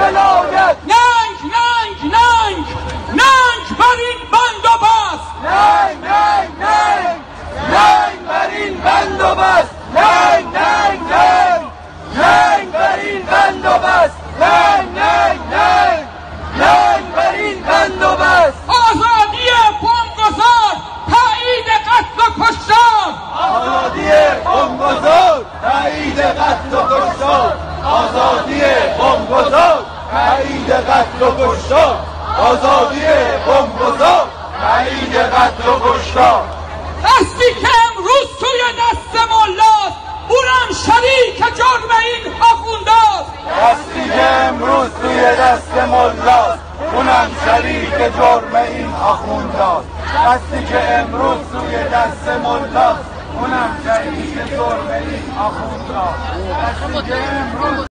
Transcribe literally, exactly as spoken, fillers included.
ولایت. ننگ ننگ ننگ ننگ بر این بند و بس. ننگ ننگ ننگ ننگ بر این بند و بس. ننگ ننگ ننگ ننگ بر این بند و بس. ننگ ننگ ننگ ننگ بر این بند و بس. آزادی بمبگذار، تایید قتل و کشتار. آزادی بمبگذار، تایید قتل و کشتار. آزادی بمبگذار، تایید قتل و کشتار. آزادی بمبگذار، تایید قتل و کشتار. دستی که امروز توی دست ملاست، اونم شریک جرم این آخونداست. دستی که امروز توی دست ملاست، اونم شریک جرم این آخونداست. دستی که امروز توی دست ملاست، اونم شریک جرم این آخونداست. دستی که امروز